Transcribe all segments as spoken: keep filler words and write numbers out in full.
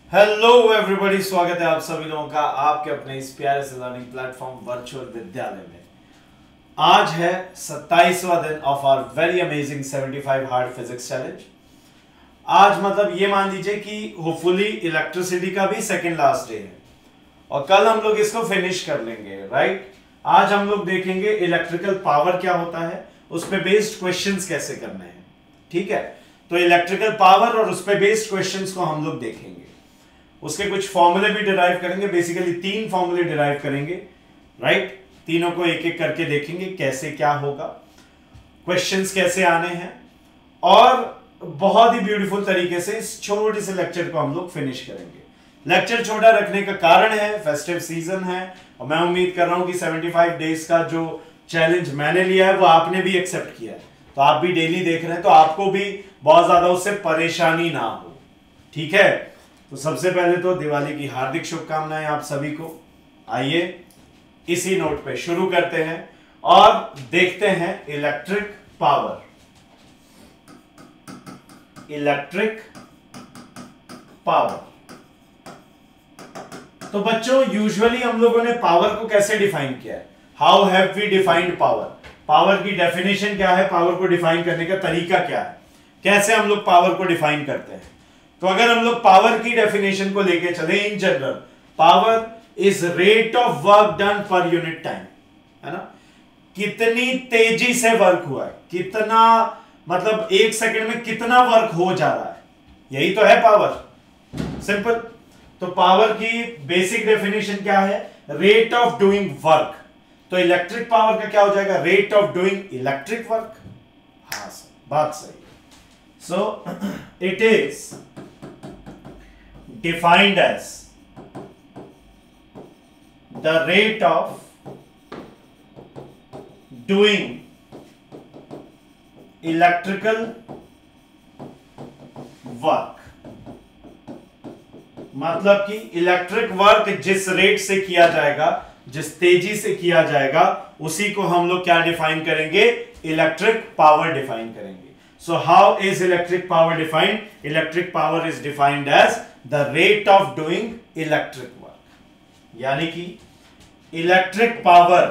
Hello everybody, स्वागत है आप सभी लोगों का आपके अपने इस प्यारे से लर्निंग प्लेटफॉर्म वर्चुअल विद्यालय में। आज है सत्ताईसवां दिन of our very amazing seventy five hard physics challenge. आज मतलब ये मान लीजिए कि होपफुली इलेक्ट्रिसिटी का भी सेकेंड लास्ट डे है और कल हम लोग इसको फिनिश कर लेंगे, राइट। आज हम लोग देखेंगे इलेक्ट्रिकल पावर क्या होता है, उस पर बेस्ड क्वेश्चंस कैसे करने हैं, ठीक है। तो इलेक्ट्रिकल पावर और उस पर बेस्ड क्वेश्चंस को हम लोग देखेंगे। उसके कुछ फॉर्मूले भी डिराइव करेंगे, बेसिकली तीन फॉर्मूले डिराइव करेंगे, राइट। तीनों को एक एक करके देखेंगे कैसे क्या होगा, क्वेश्चंस कैसे आने हैं और बहुत ही ब्यूटीफुल तरीके से इस छोटे से लेक्चर को हम लोग फिनिश करेंगे। लेक्चर छोटा रखने का कारण है फेस्टिव सीजन है और मैं उम्मीद कर रहा हूं कि पचहत्तर डेज का जो चैलेंज मैंने लिया है वो आपने भी एक्सेप्ट किया है, तो आप भी डेली देख रहे हैं तो आपको भी बहुत ज्यादा उससे परेशानी ना हो, ठीक है। तो सबसे पहले तो दिवाली की हार्दिक शुभकामनाएं आप सभी को। आइए इसी नोट पे शुरू करते हैं और देखते हैं इलेक्ट्रिक पावर। इलेक्ट्रिक पावर तो बच्चों यूजुअली हम लोगों ने पावर को कैसे डिफाइन किया है? How have we defined power? Power की डेफिनेशन क्या है, पावर को डिफाइन करने का तरीका क्या है, कैसे हम लोग पावर को डिफाइन करते हैं? तो अगर हम लोग पावर की डेफिनेशन को लेके चले, in general power is rate of work done per unit time, है ना। कितनी तेजी से वर्क हुआ है, कितना मतलब एक सेकंड में कितना वर्क हो जा रहा है, यही तो है पावर, सिंपल। तो पावर की बेसिक डेफिनेशन क्या है? Rate of doing work. तो इलेक्ट्रिक पावर का क्या हो जाएगा? Rate of doing electric work. हाँ सर, बात सही है। So it is defined as the rate of doing electrical work। मतलब कि इलेक्ट्रिक वर्क जिस रेट से किया जाएगा, जिस तेजी से किया जाएगा, उसी को हम लोग क्या डिफाइन करेंगे? इलेक्ट्रिक पावर डिफाइन करेंगे। So how is electric power defined? Electric power is defined as the rate of doing electric work, यानी कि electric power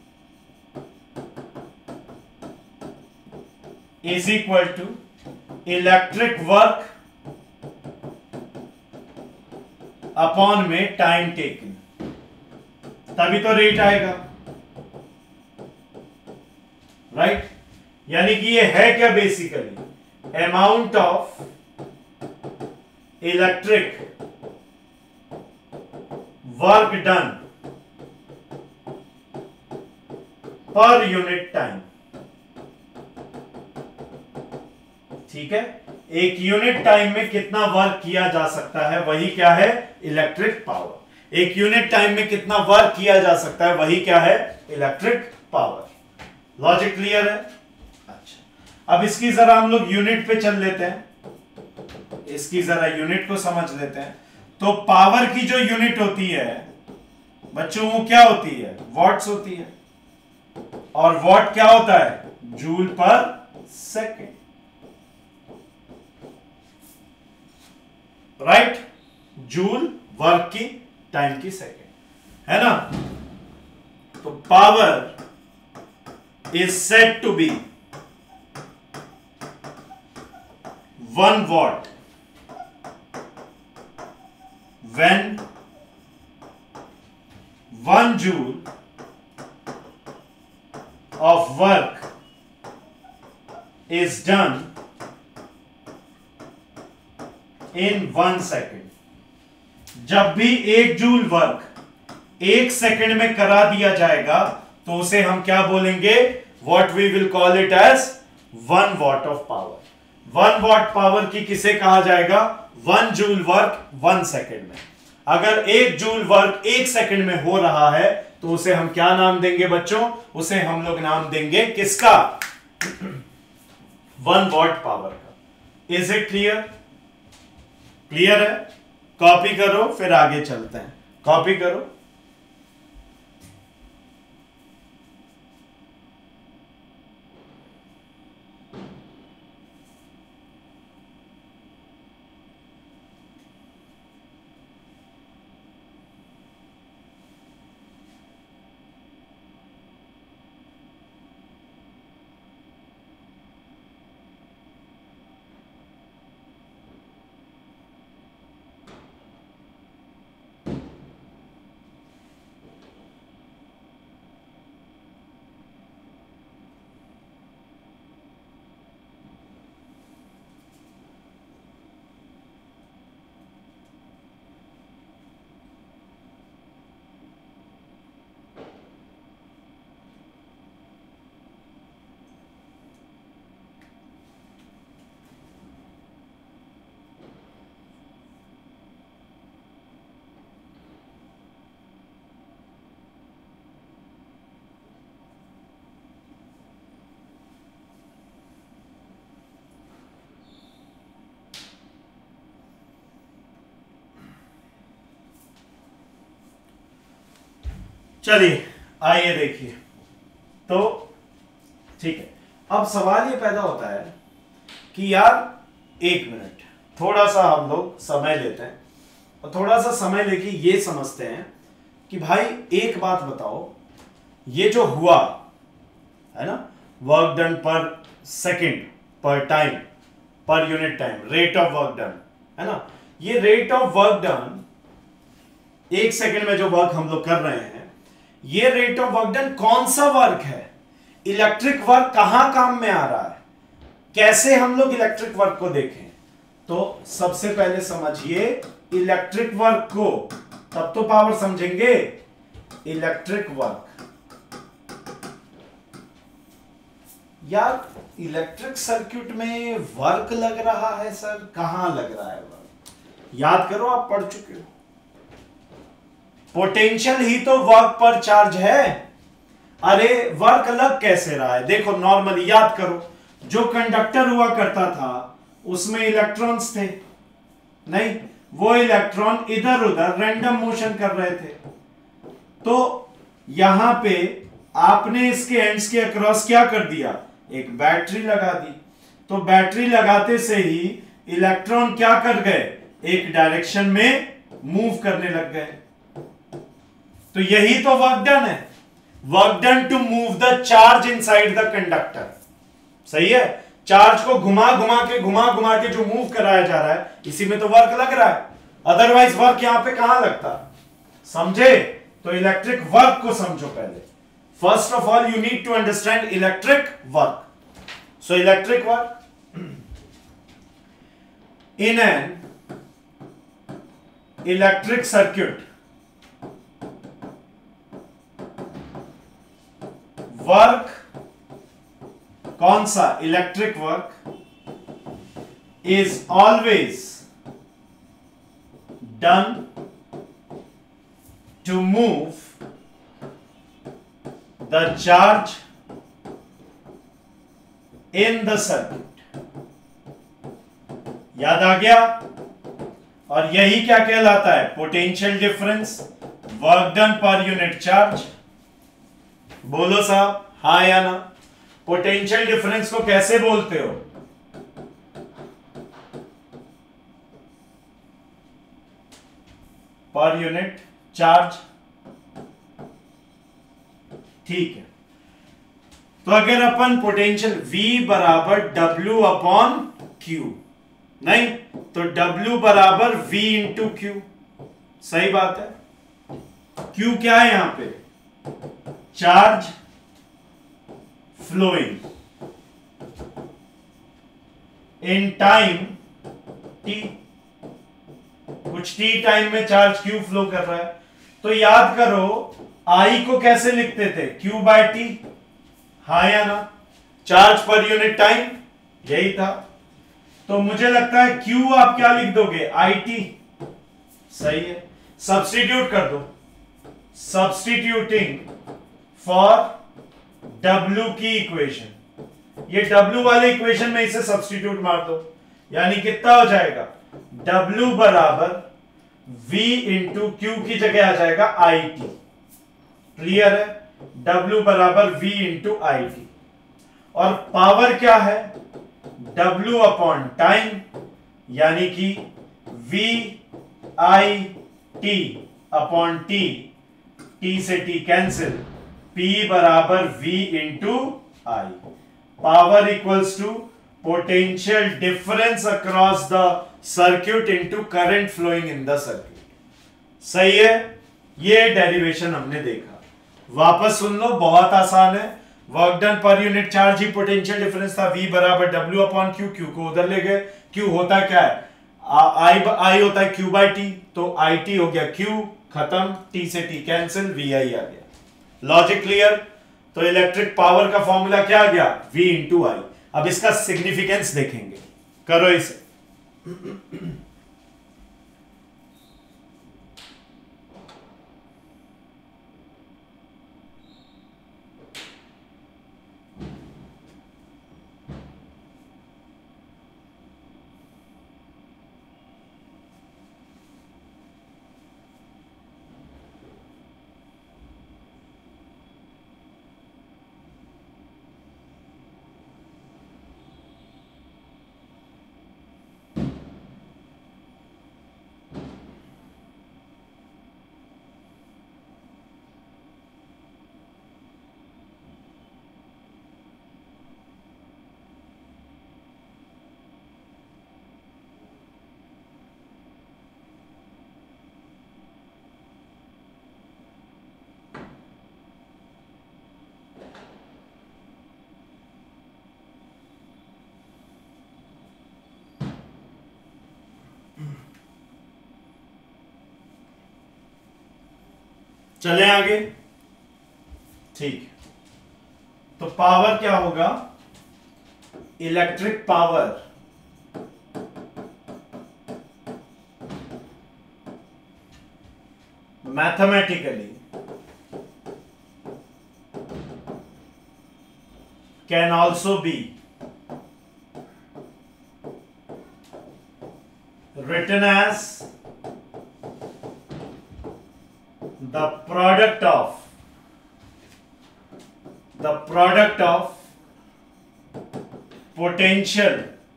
is equal to electric work upon में टाइम टेकन, तभी तो rate आएगा, right right? यानी कि ये है क्या? Basically amount of electric work done per unit time, ठीक है। एक यूनिट टाइम में कितना वर्क किया जा सकता है, वही क्या है? Electric power. एक यूनिट टाइम में कितना वर्क किया जा सकता है, वही क्या है? Electric power. लॉजिक क्लियर है? अच्छा, अब इसकी जरा हम लोग यूनिट पे चल लेते हैं, इसकी जरा यूनिट को समझ लेते हैं। तो पावर की जो यूनिट होती है बच्चों, वो क्या होती है? वॉट्स होती है। और वॉट क्या होता है? Joule per second, right. Joule work की, टाइम की सेकेंड, है ना। तो power is said to be one watt when one joule of work is done in one second। जब भी एक जूल वर्क एक सेकंड में करा दिया जाएगा तो उसे हम क्या बोलेंगे? What we will call it as one watt of power. One watt power की किसे कहा जाएगा? One joule work one second में। अगर एक जूल वर्क एक सेकेंड में हो रहा है तो उसे हम क्या नाम देंगे बच्चों? उसे हम लोग नाम देंगे किसका? वन वॉट पावर का। Is it clear? क्लियर है? कॉपी करो, फिर आगे चलते हैं। कॉपी करो। चलिए आइए देखिए। तो ठीक है, अब सवाल ये पैदा होता है कि यार एक मिनट, थोड़ा सा हम लोग समय लेते हैं और थोड़ा सा समय लेके ये समझते हैं कि भाई एक बात बताओ, ये जो हुआ है ना, work done per second, per time, per unit time, rate of work done, है ना, ये रेट ऑफ वर्क डन, एक सेकंड में जो वर्क हम लोग कर रहे हैं, ये रेट ऑफ वर्क डन कौन सा वर्क है? इलेक्ट्रिक वर्क कहां काम में आ रहा है? कैसे हम लोग इलेक्ट्रिक वर्क को देखें? तो सबसे पहले समझिए इलेक्ट्रिक वर्क को, तब तो पावर समझेंगे। इलेक्ट्रिक वर्क, यार इलेक्ट्रिक सर्किट में वर्क लग रहा है सर, कहां लग रहा है वर्क? याद करो, आप पढ़ चुके हो, पोटेंशियल ही तो वर्क पर चार्ज है। अरे वर्क लग कैसे रहा है? देखो नॉर्मली याद करो, जो कंडक्टर हुआ करता था उसमें इलेक्ट्रॉन्स थे, नहीं, वो इलेक्ट्रॉन इधर उधर रैंडम मोशन कर रहे थे। तो यहां पे आपने इसके एंड्स के अक्रॉस क्या कर दिया? एक बैटरी लगा दी। तो बैटरी लगाते से ही इलेक्ट्रॉन क्या कर गए? एक डायरेक्शन में मूव करने लग गए। तो यही तो वर्क डन है, work done to move the charge inside the conductor. सही है, चार्ज को घुमा घुमा के घुमा घुमा के जो मूव कराया जा रहा है, इसी में तो वर्क लग रहा है। अदरवाइज वर्क यहां पे कहां लगता? समझे? तो इलेक्ट्रिक वर्क को समझो पहले। First of all you need to understand electric work. So electric work in an electric circuit, work कौन सा? Electric work is always done to move the charge in the circuit. याद आ गया? और यही क्या कहलाता है? Potential difference, work done per unit charge. बोलो साहब, हाँ या ना? पोटेंशियल डिफरेंस को कैसे बोलते हो? पर यूनिट चार्ज। ठीक है, तो अगर अपन पोटेंशियल V बराबर W अपॉन Q, नहीं तो W बराबर V इंटू क्यू। सही बात है। Q क्या है यहां पे? Charge flowing in time t, कुछ t टाइम में चार्ज Q फ्लो कर रहा है। तो याद करो I को कैसे लिखते थे? Q by T. हाँ या ना? चार्ज पर यूनिट टाइम, यही था। तो मुझे लगता है Q आप क्या लिख दोगे? I T. सही है, सब्स्टिट्यूट कर दो। सब्स्टिट्यूटिंग फॉर W की इक्वेशन, ये W वाले इक्वेशन में इसे सब्स्टिट्यूट मार दो, यानी कितना हो जाएगा? W बराबर V इंटू क्यू की जगह आ जाएगा आई टी। क्लियर है? W बराबर V इंटू आई टी। और पावर क्या है? W अपॉन टाइम, यानी कि V I T upon T, T से टी कैंसिल, P बराबर V into I. Power equals to potential difference across the circuit into current flowing in the circuit. सही है, ये डेरिवेशन हमने देखा। वापस सुन लो, बहुत आसान है। Work done per unit charge ही पोटेंशियल डिफरेंस था। V बराबर W अपॉन क्यू, क्यू को उधर ले गए। Q होता क्या है? आई आई होता है Q बाई टी, तो आई टी हो गया Q, खत्म, T से T कैंसिल, V आई आ गया। Logic clear? तो इलेक्ट्रिक पावर का फॉर्मूला क्या आ गया? V into I. अब इसका सिग्निफिकेंस देखेंगे, करो इसे। चले आगे। ठीक, तो पावर क्या होगा? Electric power mathematically can also be written as the product of the product of potential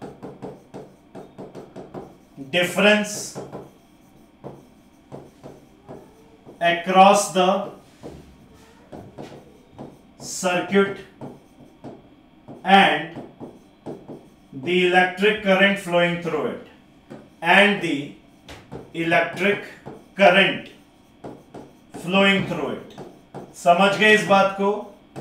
difference across the circuit and the electric current flowing through it and the electric current flowing through it। समझ गए इस बात को?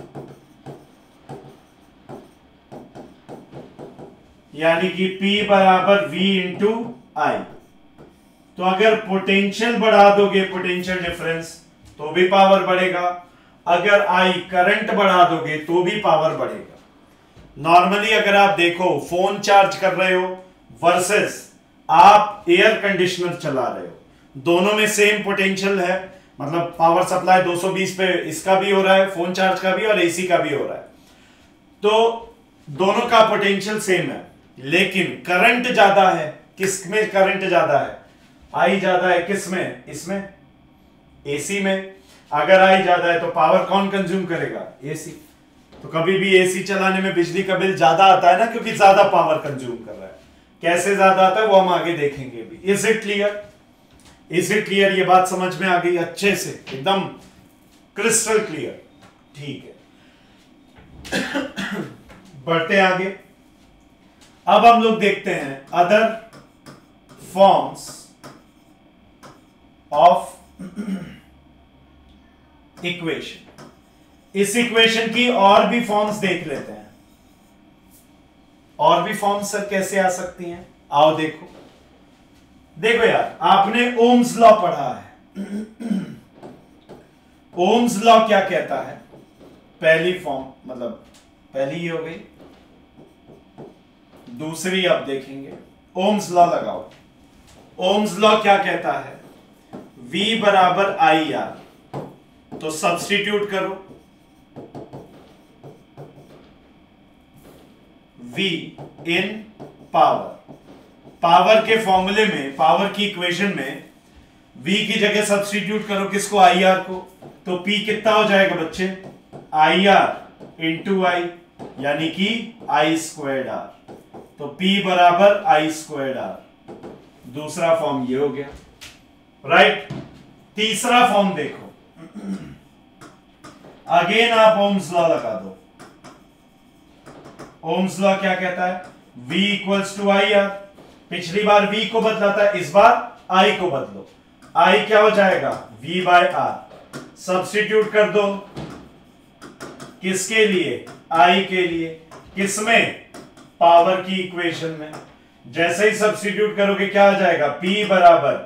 यानी कि P बराबर V into आई। तो अगर पोटेंशियल बढ़ा दोगे, पोटेंशियल डिफरेंस, तो भी पावर बढ़ेगा। अगर I करंट बढ़ा दोगे तो भी पावर बढ़ेगा। नॉर्मली अगर आप देखो, फोन चार्ज कर रहे हो वर्सेस आप एयर कंडीशनर चला रहे हो, दोनों में सेम पोटेंशियल है, मतलब पावर सप्लाई दो सौ बीस पे इसका भी हो रहा है, फोन चार्ज का भी और एसी का भी हो रहा है, तो दोनों का पोटेंशियल सेम है। लेकिन करंट ज्यादा है, किस में करंट ज्यादा है? आई ज्यादा है किस में? इसमें, एसी में। अगर आई ज्यादा है तो पावर कौन कंज्यूम करेगा? एसी। तो कभी भी एसी चलाने में बिजली का बिल ज्यादा आता है ना, क्योंकि ज्यादा पावर कंज्यूम कर रहा है। कैसे ज्यादा आता है वो हम आगे देखेंगे भी। Is it clear? Is it clear? ये बात समझ में आ गई अच्छे से, एकदम क्रिस्टल क्लियर। ठीक है, बढ़ते आगे। अब हम लोग देखते हैं अदर फॉर्म्स ऑफ इक्वेशन। इस इक्वेशन की और भी फॉर्म्स देख लेते हैं। और भी फॉर्म्स सर कैसे आ सकती हैं? आओ देखो। देखो यार, आपने ओम्स लॉ पढ़ा है। ओम्स लॉ क्या कहता है? पहली फॉर्म, मतलब पहली ही हो गई, दूसरी अब देखेंगे। ओम्स लॉ लगाओ। ओम्स लॉ क्या कहता है? V बराबर आई आर। तो सब्स्टिट्यूट करो, V इन पावर। पावर के फॉर्मूले में, पावर की इक्वेशन में V की जगह सब्स्टिट्यूट करो किसको? आई आर को। तो P कितना हो जाएगा बच्चे? आई आर इंटू आई, यानी कि आई स्क्वायर्ड आर। तो P बराबर आई स्क्वायर्ड आर। दूसरा फॉर्म ये हो गया, राइट। तीसरा फॉर्म देखो, अगेन आप ओम्स लॉ लगा दो। ओम्स लॉ क्या कहता है? V equals to I R. पिछली बार V को बदला था, इस बार I को बदलो। I क्या हो जाएगा? V bye are. सब्स्टिट्यूट कर दो किसके लिए? I के लिए। किसमें? पावर की इक्वेशन में। जैसे ही सब्स्टिट्यूट करोगे क्या आ जाएगा? P बराबर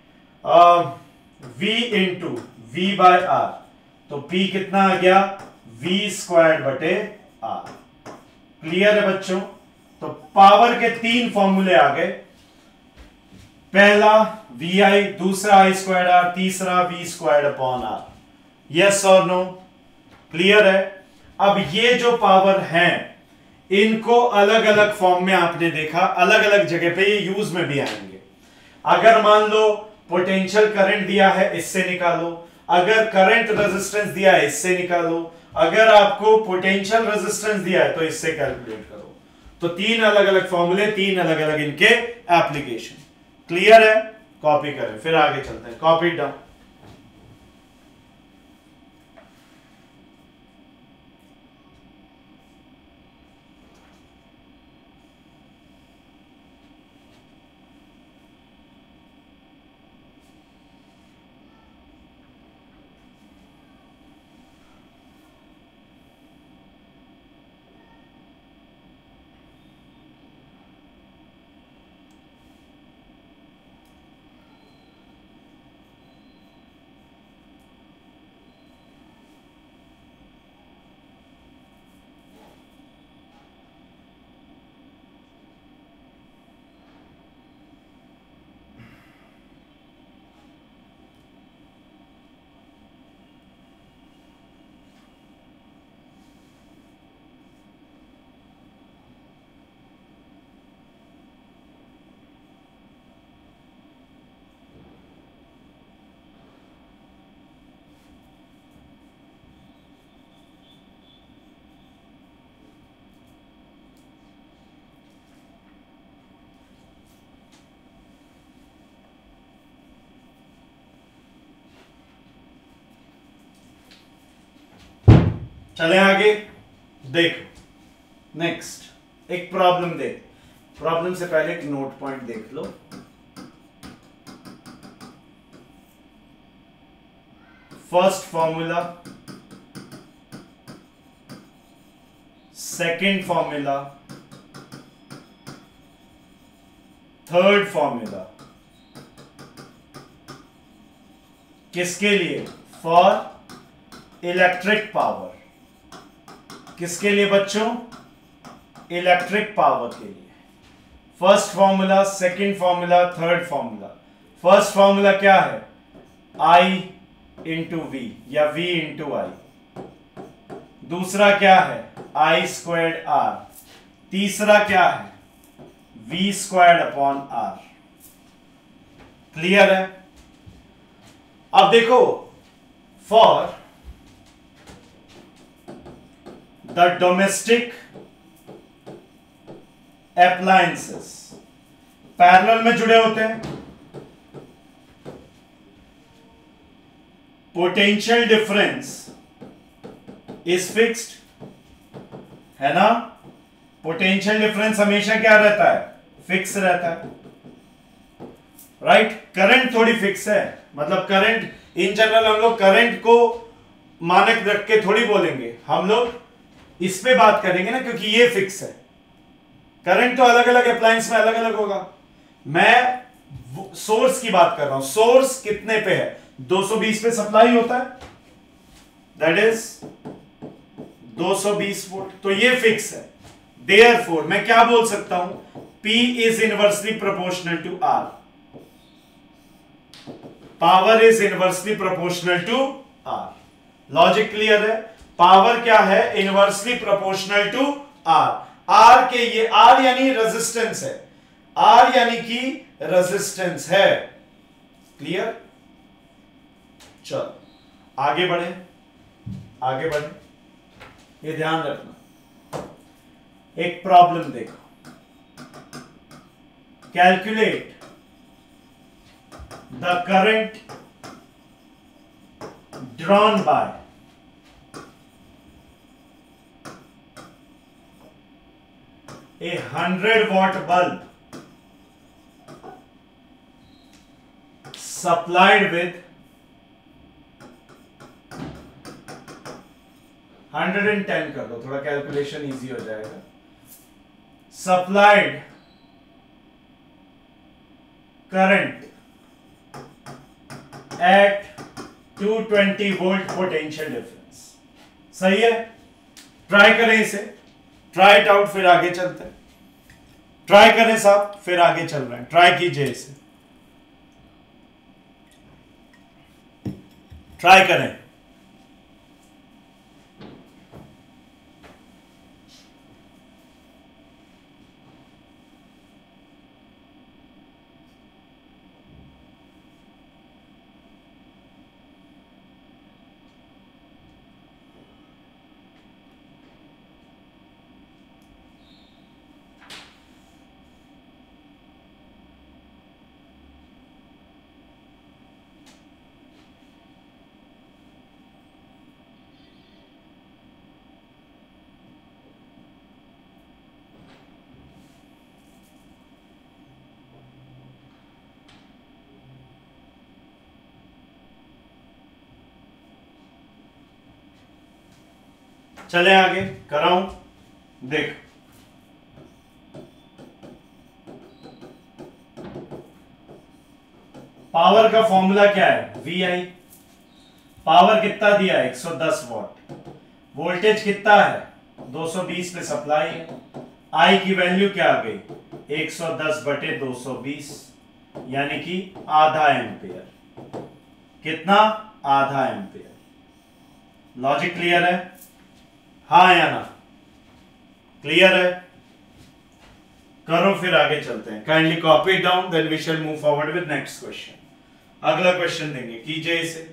V into V by R. तो P कितना आ गया? V स्क्वायर्ड बटे आर। क्लियर है बच्चों? तो पावर के तीन फॉर्मूले आ गए। पहला वी आई, दूसरा आई स्क्वायर्ड आर, तीसरा V squared upon R. Yes और नो? क्लियर है? अब ये जो पावर हैं, इनको अलग अलग फॉर्म में आपने देखा, अलग अलग जगह पे ये यूज में भी आएंगे। अगर मान लो पोटेंशियल करंट दिया है, इससे निकालो। अगर करंट रेजिस्टेंस दिया है, इससे निकालो। अगर आपको पोटेंशियल रेजिस्टेंस दिया है तो इससे कैलकुलेट करो। तो तीन अलग अलग फॉर्मूले, तीन अलग अलग इनके एप्लीकेशन। क्लियर है? कॉपी करें, फिर आगे चलते हैं। Copy down. चले आगे, देखो नेक्स्ट एक प्रॉब्लम देख। प्रॉब्लम से पहले एक नोट पॉइंट देख लो। First formula, second formula, third formula किसके लिए? For electric power. किसके लिए बच्चों? इलेक्ट्रिक पावर के लिए। First formula, second formula, third formula. First formula क्या है? I इंटू वी या V इंटू आई। दूसरा क्या है? I squared R. तीसरा क्या है? V squared upon R. Clear है? अब देखो, for the domestic appliances parallel में जुड़े होते हैं, पोटेंशियल डिफरेंस इज फिक्स्ड, है ना? पोटेंशियल डिफरेंस हमेशा क्या रहता है? फिक्स रहता है, राइट? करंट थोड़ी फिक्स है, मतलब करंट इन जनरल हम लोग करंट को मानक रख के थोड़ी बोलेंगे, हम लोग इस पे बात करेंगे ना, क्योंकि ये फिक्स है। करंट तो अलग अलग अप्लायंस में अलग अलग होगा। मैं सोर्स की बात कर रहा हूं। सोर्स कितने पे है? दो सौ बीस पे सप्लाई होता है, दैट इज दो सौ बीस वोल्ट, तो ये फिक्स है। देयरफॉर मैं क्या बोल सकता हूं? P is inversely proportional to R। Power is inversely proportional to R। Logic clear है? पावर क्या है? Inversely proportional to R। R के ये R यानी रेजिस्टेंस है, R यानी कि रेजिस्टेंस है। क्लियर? चलो आगे बढ़े, आगे बढ़े, ये ध्यान रखना। एक प्रॉब्लम देखो, calculate the current drawn by a one hundred watt bulb supplied with one hundred ten कर दो, थोड़ा कैलकुलेशन इजी हो जाएगा। Supplied current at two twenty volt potential difference. सही है? ट्राई करें इसे, ट्राई इट आउट, फिर आगे चलते हैं। ट्राई करें साहब, फिर आगे चल रहे हैं। ट्राई कीजिए इसे, ट्राई करें। चले आगे कराऊं, देख। पावर का फॉर्मूला क्या है? We I. पावर कितना दिया है? एक सौ दस वॉट। वोल्टेज कितना है? दो सौ बीस पे सप्लाई है। आई की वैल्यू क्या आ गई? एक सौ दस बटे दो सौ बीस, यानी कि आधा एम्पियर। कितना? आधा एम्पियर। लॉजिक क्लियर है? हाँ या ना? क्लियर है? करो, फिर आगे चलते हैं। Kindly copy down, then we shall move forward with next question. अगला क्वेश्चन देंगे, कीजिए इसे।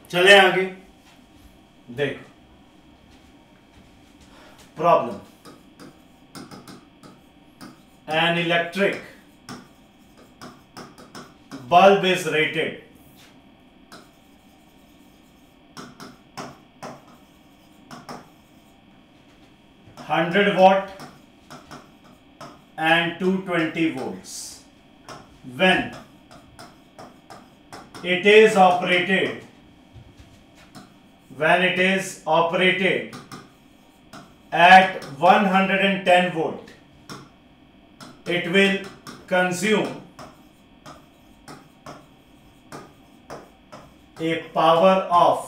चले आगे देखो problem. An electric bulb is rated one hundred watt and two hundred twenty volts when it is operated when it is operated at one hundred ten volt, it will consume a power of,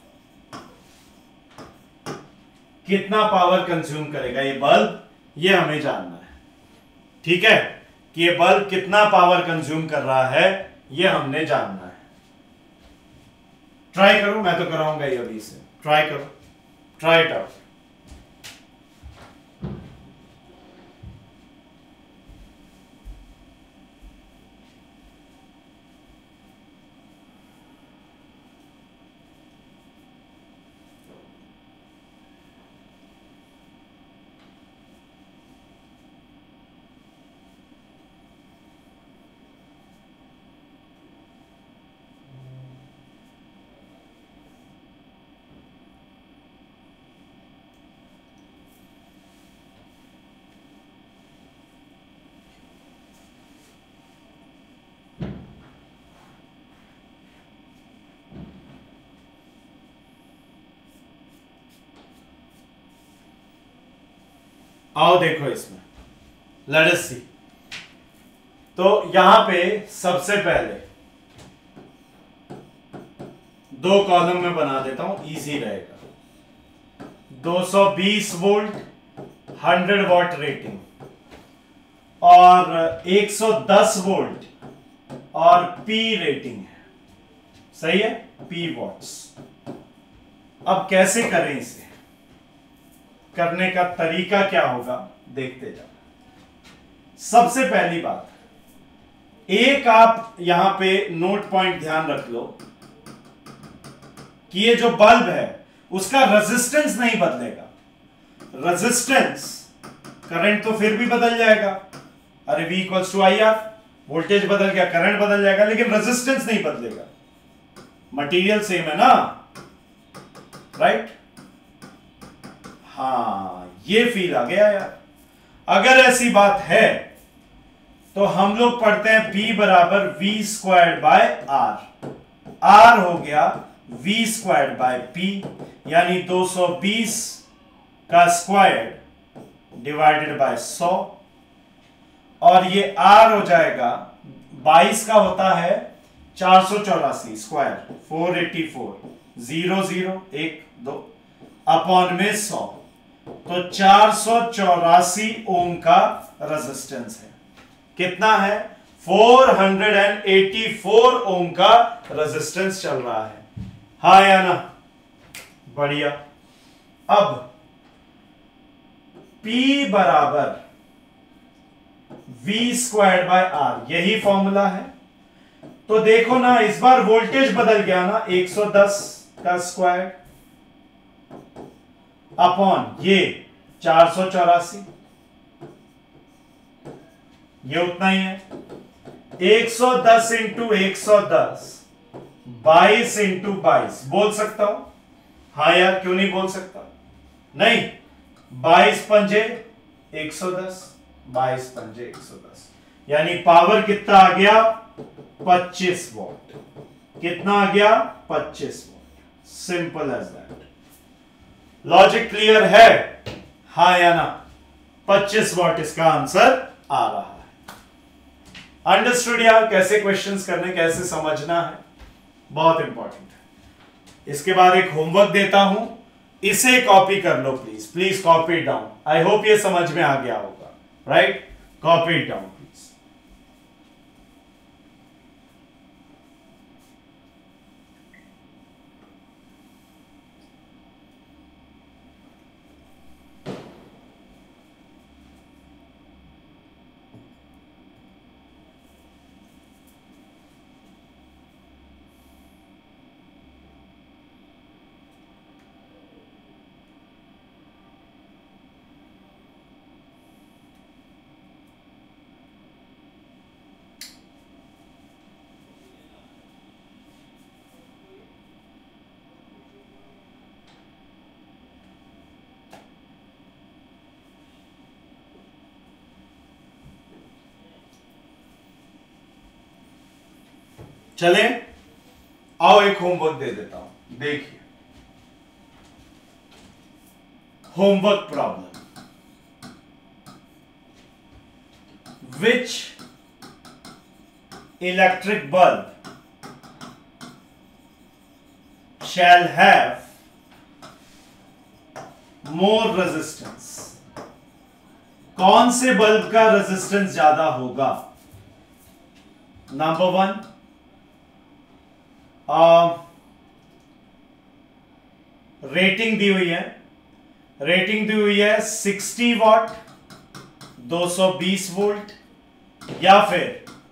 कितना power consume करेगा ये bulb, ये हमें जानना है। ठीक है कि ये बल्ब कितना पावर कंज्यूम कर रहा है ये हमने जानना है। ट्राई करो, मैं तो कराऊंगा ये अभी से। ट्राई करो, ट्राई इट आउट। आओ देखो इसमें, लेट अस सी। तो यहां पे सबसे पहले दो कॉलम में बना देता हूं, इजी रहेगा। दो सौ बीस वोल्ट हंड्रेड वॉट रेटिंग और एक सौ दस वोल्ट और पी रेटिंग है, सही है, पी वॉट्स। अब कैसे करें इसे, करने का तरीका क्या होगा देखते जाओ। सबसे पहली बात, एक आप यहां पे नोट पॉइंट ध्यान रख लो कि ये जो बल्ब है उसका रेजिस्टेंस नहीं बदलेगा। रेजिस्टेंस, करंट तो फिर भी बदल जाएगा, अरे V equals to I R, voltage बदल गया, करंट बदल जाएगा, लेकिन रेजिस्टेंस नहीं बदलेगा। मटेरियल सेम है ना, राइट? हाँ, ये फील आ गया यार। अगर ऐसी बात है तो हम लोग पढ़ते हैं P बराबर वी स्क्वायर बाय आर। आर हो गया V स्क्वायर बाय P, यानी दो सौ बीस का स्क्वायर डिवाइडेड बाय सौ, और ये R हो जाएगा, बाईस का होता है चार सौ चौरासी square, four eighty four, zero zero एक दो अपॉन में सौ, तो चार सौ चौरासी ओम का रेजिस्टेंस है। कितना है? चार सौ चौरासी ओम का रेजिस्टेंस चल रहा है, हाँ या ना? बढ़िया। अब P बराबर V स्क्वायर बाय आर, यही फॉर्मूला है। तो देखो ना, इस बार वोल्टेज बदल गया ना, एक सौ दस का स्क्वायर अपॉन ये चार सौ चौरासी, ये उतना ही है। एक सौ दस इंटू एक सौ दस, बाईस इंटू बाईस, बोल सकता हूं? हाँ यार, क्यों नहीं बोल सकता? नहीं, बाईस पंजे एक सौ दस, बाईस पंजे एक सौ दस, यानी पावर कितना आ गया? पच्चीस वॉट। कितना आ गया? पच्चीस watt. Simple as that. Logic clear है, हाँ या ना? पच्चीस वॉट इसका आंसर आ रहा है। अंडरस्टूड यार, कैसे क्वेश्चंस करने, कैसे समझना है, बहुत इंपॉर्टेंट है। इसके बाद एक होमवर्क देता हूं, इसे कॉपी कर लो please, please copy it down. I hope ये समझ में आ गया होगा, right? Copy it down please. चले, आओ एक होमवर्क दे देता हूं, देखिए homework problem. Which electric bulb shall have more resistance? कौन से बल्ब का रेजिस्टेंस ज्यादा होगा? नंबर वन, रेटिंग दी हुई है, रेटिंग दी हुई है साठ वॉट, दो सौ बीस वोल्ट, या फिर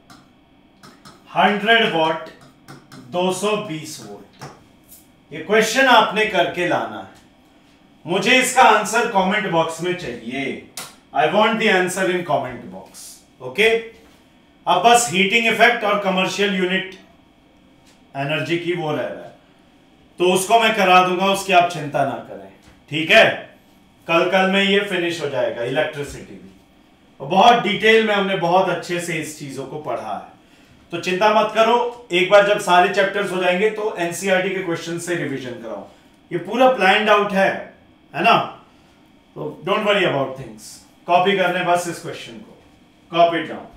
सौ वॉट, दो सौ बीस वोल्ट। ये क्वेश्चन आपने करके लाना है, मुझे इसका आंसर कमेंट बॉक्स में चाहिए। I want the answer in comment box, okay. अब बस हीटिंग इफेक्ट और कमर्शियल यूनिट एनर्जी की वो रह रहा है, तो उसको मैं करा दूंगा, उसकी आप चिंता ना करें, ठीक है। कल कल में ये फिनिश हो जाएगा, इलेक्ट्रिसिटी भी, और बहुत डिटेल में हमने बहुत अच्छे से इस चीजों को पढ़ा है, तो चिंता मत करो। एक बार जब सारे चैप्टर्स हो जाएंगे तो एनसीईआरटी के क्वेश्चन से रिवीजन कराओ, ये पूरा प्लान्ड आउट है है ना, तो don't worry about things. Copy करने बस इस क्वेश्चन को, कॉपी इट डाउन।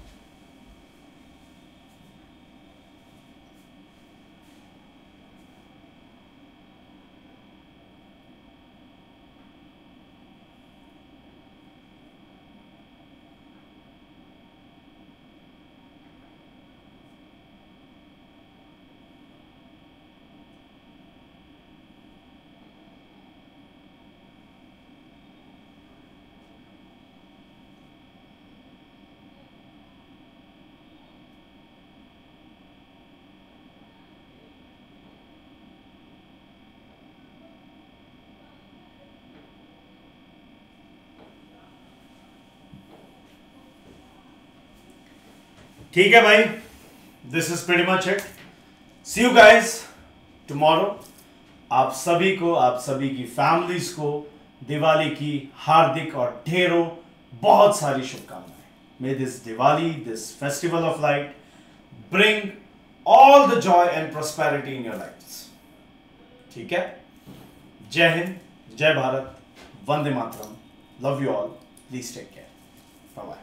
ठीक है भाई, this is pretty much it. See you guys tomorrow. आप सभी को, आप सभी की फैमिलीज को दिवाली की हार्दिक और ढेरों बहुत सारी शुभकामनाएं। May this Diwali, this festival of light bring all the joy and prosperity in your life. ठीक है, जय हिंद, जय भारत, वंदे मातरम, love you all, please take care, bye bye.